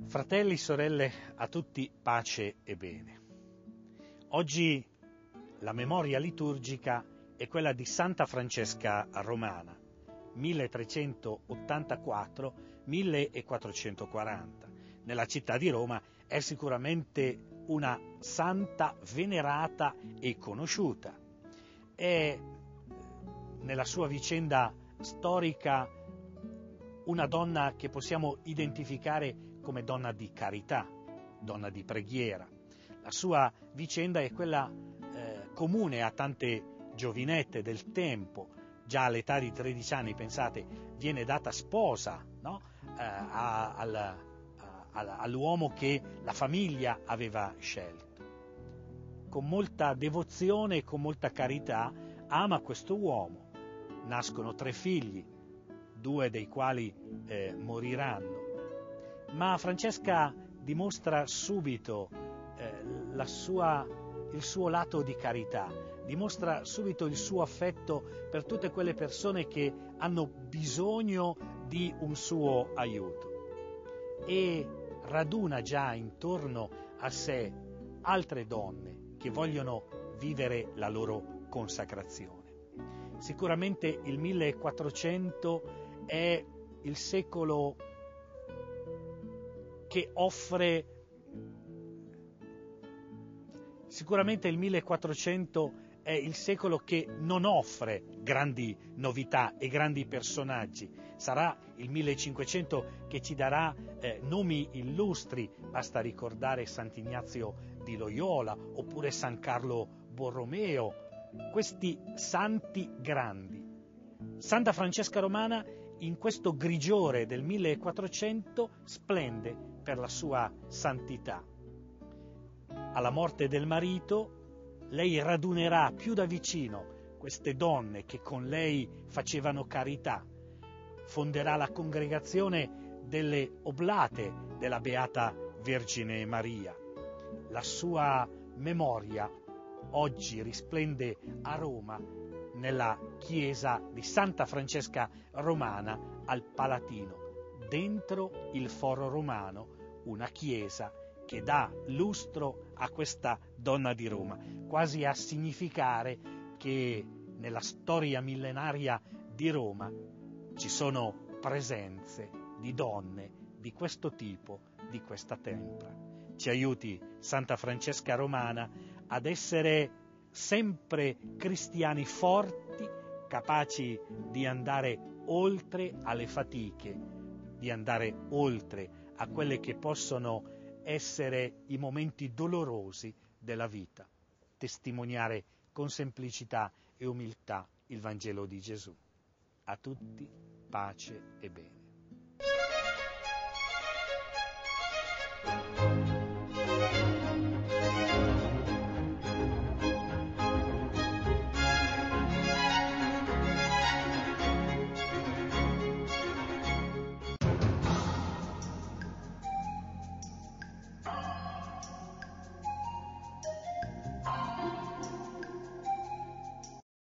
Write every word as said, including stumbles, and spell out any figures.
Fratelli, sorelle, a tutti pace e bene. Oggi la memoria liturgica è quella di Santa Francesca Romana, milletrecentottantaquattro millequattrocentoquaranta. Nella città di Roma è sicuramente una santa venerata e conosciuta. È nella sua vicenda storica una donna che possiamo identificare come donna di carità, donna di preghiera. La sua vicenda è quella eh, comune a tante giovinette del tempo. Già all'età di tredici anni, pensate, viene data sposa, no? eh, a, al, a, all'uomo che la famiglia aveva scelto. Con molta devozione e con molta carità ama questo uomo. Nascono tre figli, due dei quali eh, moriranno. Ma Francesca dimostra subito eh, la sua, il suo lato di carità, dimostra subito il suo affetto per tutte quelle persone che hanno bisogno di un suo aiuto e raduna già intorno a sé altre donne che vogliono vivere la loro consacrazione. Sicuramente il millequattrocento è il secolo che offre, sicuramente il millequattrocento è il secolo che non offre grandi novità e grandi personaggi. Sarà il millecinquecento che ci darà eh, nomi illustri, basta ricordare Sant'Ignazio di Loyola oppure San Carlo Borromeo, questi santi grandi. Santa Francesca Romana in questo grigiore del millequattrocento splende per la sua santità. Alla morte del marito, lei radunerà più da vicino queste donne che con lei facevano carità, fonderà la congregazione delle Oblate della Beata Vergine Maria. La sua memoria oggi risplende a Roma nella chiesa di Santa Francesca Romana al Palatino, dentro il Foro Romano, una chiesa che dà lustro a questa donna di Roma, quasi a significare che nella storia millenaria di Roma ci sono presenze di donne di questo tipo, di questa tempra. Ci aiuti Santa Francesca Romana ad essere sempre cristiani forti, capaci di andare oltre alle fatiche, di andare oltre a quelle che possono essere i momenti dolorosi della vita, testimoniare con semplicità e umiltà il Vangelo di Gesù. A tutti pace e bene.